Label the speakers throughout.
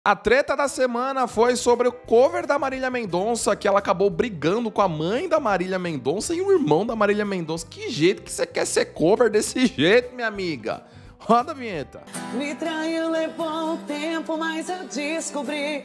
Speaker 1: A treta da semana foi sobre o cover da Marília Mendonça, que ela acabou brigando com a mãe da Marília Mendonça e o irmão da Marília Mendonça. Que jeito que você quer ser cover desse jeito, minha amiga? Roda a vinheta.
Speaker 2: Me traiu, levou um tempo, mas eu descobri.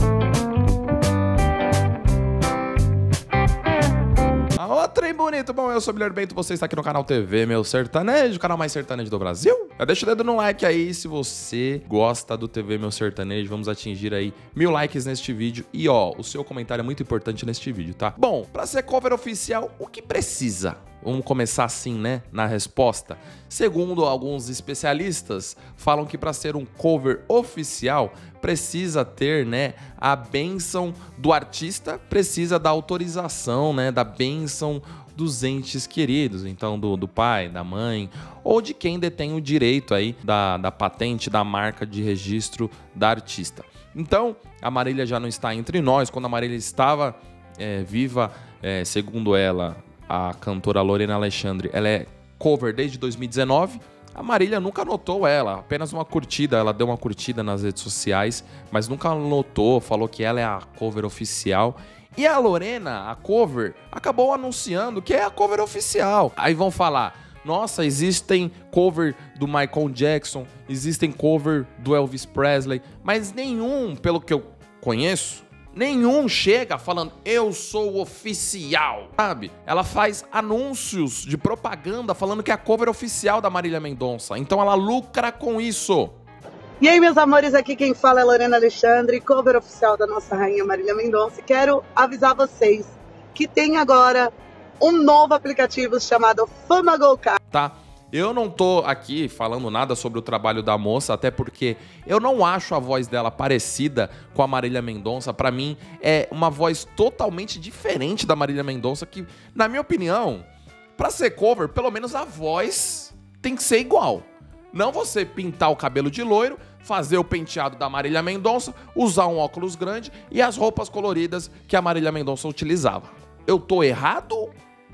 Speaker 1: Ô, trem bonito, bom, eu sou o Guilherme Bento, você está aqui no canal TV Meu Sertanejo, o canal mais sertanejo do Brasil. Deixa o dedo no like aí se você gosta do TV Meu Sertanejo, vamos atingir aí 1000 likes neste vídeo. E ó, o seu comentário é muito importante neste vídeo, tá? Bom, pra ser cover oficial, o que precisa? Vamos começar assim, né, na resposta. Segundo alguns especialistas, falam que para ser um cover oficial, precisa ter, né, a bênção do artista, precisa da autorização, né, da bênção dos entes queridos, então do pai, da mãe, ou de quem detém o direito aí da patente, da marca de registro da artista. Então, a Marília já não está entre nós. Quando a Marília estava viva, segundo ela, a cantora Lorena Alexandre, ela é cover desde 2019. A Marília nunca notou ela, apenas uma curtida, ela deu uma curtida nas redes sociais, mas nunca notou, falou que ela é a cover oficial. E a Lorena, a cover, acabou anunciando que é a cover oficial. Aí vão falar, nossa, existem cover do Michael Jackson, existem cover do Elvis Presley, mas nenhum, pelo que eu conheço, nenhum chega falando, eu sou oficial, sabe? Ela faz anúncios de propaganda falando que é a cover oficial da Marília Mendonça. Então ela lucra com isso.
Speaker 3: E aí, meus amores, aqui quem fala é Lorena Alexandre, cover oficial da nossa rainha Marília Mendonça. E quero avisar vocês que tem agora um novo aplicativo chamado Fama Go Card.
Speaker 1: Tá? Eu não tô aqui falando nada sobre o trabalho da moça, até porque eu não acho a voz dela parecida com a Marília Mendonça. Pra mim, é uma voz totalmente diferente da Marília Mendonça, que, na minha opinião, pra ser cover, pelo menos a voz tem que ser igual. Não você pintar o cabelo de loiro, fazer o penteado da Marília Mendonça, usar um óculos grande e as roupas coloridas que a Marília Mendonça utilizava. Eu tô errado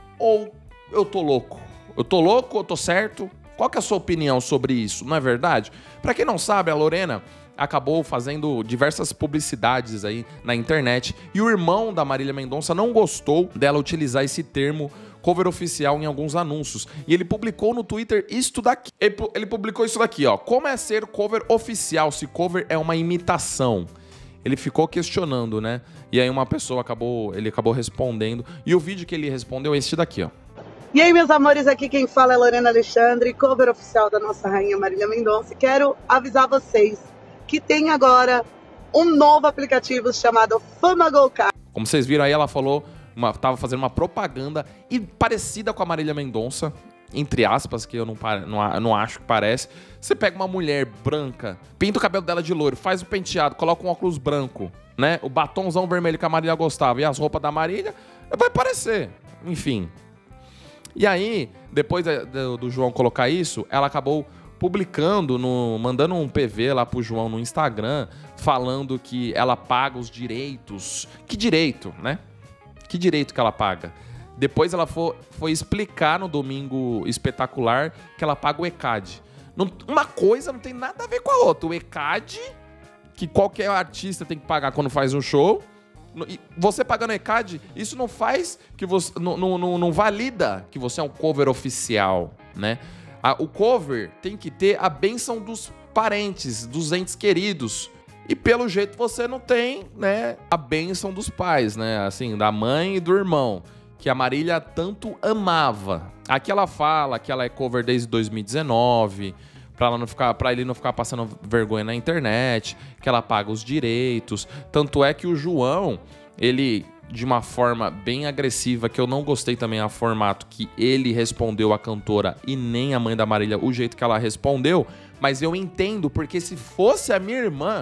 Speaker 1: ou eu tô louco? Eu tô louco ou tô certo? Qual que é a sua opinião sobre isso, não é verdade? Pra quem não sabe, a Lorena acabou fazendo diversas publicidades aí na internet e o irmão da Marília Mendonça não gostou dela utilizar esse termo cover oficial em alguns anúncios. E ele publicou no Twitter isso daqui. Ele publicou isso daqui, ó. Como é ser cover oficial se cover é uma imitação? Ele ficou questionando, né? E aí uma pessoa ele acabou respondendo. E o vídeo que ele respondeu é esse daqui, ó.
Speaker 3: E aí, meus amores, aqui quem fala é Lorena Alexandre, cover oficial da nossa rainha Marília Mendonça. E quero avisar vocês que tem agora um novo aplicativo chamado Fama Go Card.
Speaker 1: Como vocês viram aí, ela falou, tava fazendo uma propaganda e parecida com a Marília Mendonça, entre aspas, que eu não acho que parece. Você pega uma mulher branca, pinta o cabelo dela de loiro, faz o penteado, coloca um óculos branco, né? O batonzão vermelho que a Marília gostava e as roupas da Marília, vai parecer. Enfim. E aí, depois do João colocar isso, ela acabou publicando, mandando um PV lá pro João no Instagram, falando que ela paga os direitos. Que direito, né? Que direito que ela paga? Depois ela foi explicar no Domingo Espetacular que ela paga o ECAD. Uma coisa não tem nada a ver com a outra. O ECAD, que qualquer artista tem que pagar quando faz um show. Você pagando ECAD, isso não faz que você não valida que você é um cover oficial, né? O cover tem que ter a bênção dos parentes, dos entes queridos. E pelo jeito você não tem, né, a bênção dos pais, né? Assim, da mãe e do irmão, que a Marília tanto amava. Aqui ela fala que ela é cover desde 2019, pra ele não ficar passando vergonha na internet, que ela paga os direitos. Tanto é que o João, ele, de uma forma bem agressiva, que eu não gostei também a formato que ele respondeu a cantora e nem a mãe da Marília, o jeito que ela respondeu, mas eu entendo, porque se fosse a minha irmã,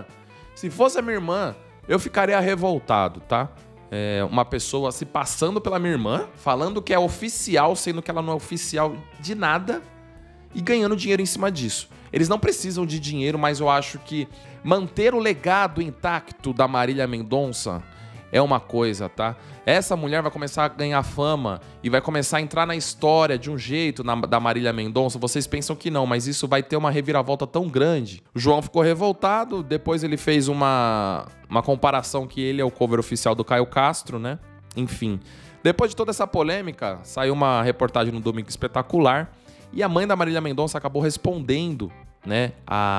Speaker 1: eu ficaria revoltado, tá? Uma pessoa se passando pela minha irmã, falando que é oficial, sendo que ela não é oficial de nada, e ganhando dinheiro em cima disso. Eles não precisam de dinheiro, mas eu acho que manter o legado intacto da Marília Mendonça é uma coisa, tá? Essa mulher vai começar a ganhar fama e vai começar a entrar na história de um jeito da Marília Mendonça. Vocês pensam que não, mas isso vai ter uma reviravolta tão grande. O João ficou revoltado, depois ele fez uma comparação que ele é o cover oficial do Caio Castro, né? Enfim, depois de toda essa polêmica, saiu uma reportagem no Domingo Espetacular e a mãe da Marília Mendonça acabou respondendo, né,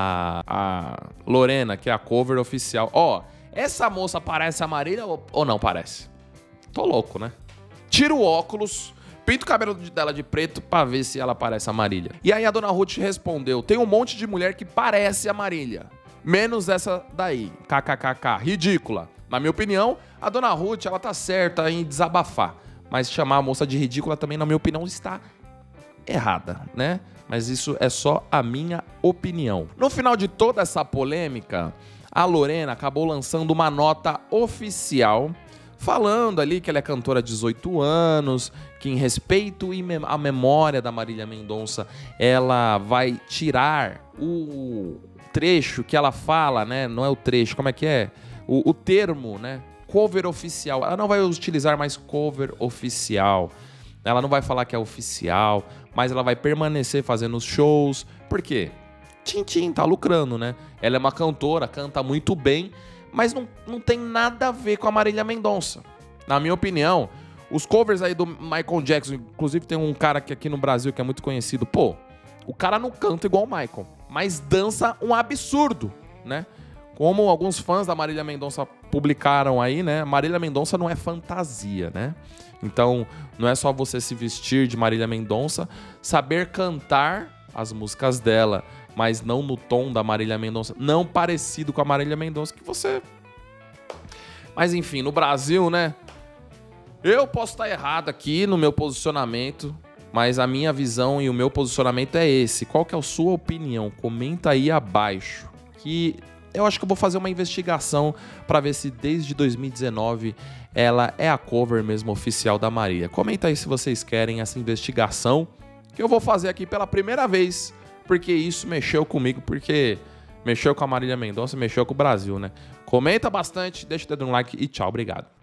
Speaker 1: a Lorena, que é a cover oficial. Ó, essa moça parece a Marília ou não parece? Tô louco, né? Tira o óculos, pinta o cabelo dela de preto pra ver se ela parece a Marília. E aí a dona Ruth respondeu, tem um monte de mulher que parece a Marília, menos essa daí, kkkk, ridícula. Na minha opinião, a dona Ruth, ela tá certa em desabafar, mas chamar a moça de ridícula também, na minha opinião, está errada, né? Mas isso é só a minha opinião. No final de toda essa polêmica, a Lorena acabou lançando uma nota oficial falando ali que ela é cantora há 18 anos, que em respeito à memória da Marília Mendonça, ela vai tirar o trecho que ela fala, né? Não é o trecho, como é que é? O termo, né? Cover oficial. Ela não vai utilizar mais cover oficial. Ela não vai falar que é oficial, mas ela vai permanecer fazendo os shows. Por quê? Tchim, tá lucrando, né? Ela é uma cantora, canta muito bem, mas não tem nada a ver com a Marília Mendonça. Na minha opinião, os covers aí do Michael Jackson, inclusive tem um cara aqui no Brasil que é muito conhecido. Pô, o cara não canta igual o Michael, mas dança um absurdo, né? Como alguns fãs da Marília Mendonça publicaram aí, né? Marília Mendonça não é fantasia, né? Então, não é só você se vestir de Marília Mendonça, saber cantar as músicas dela, mas não no tom da Marília Mendonça, não parecido com a Marília Mendonça que você... Mas enfim, no Brasil, né? Eu posso estar errado aqui no meu posicionamento, mas a minha visão e o meu posicionamento é esse. Qual que é a sua opinião? Comenta aí abaixo, que eu acho que eu vou fazer uma investigação para ver se desde 2019 ela é a cover mesmo oficial da Marília. Comenta aí se vocês querem essa investigação, que eu vou fazer aqui pela primeira vez, porque isso mexeu comigo, porque mexeu com a Marília Mendonça, mexeu com o Brasil, né? Comenta bastante, deixa o dedo no like e tchau, obrigado.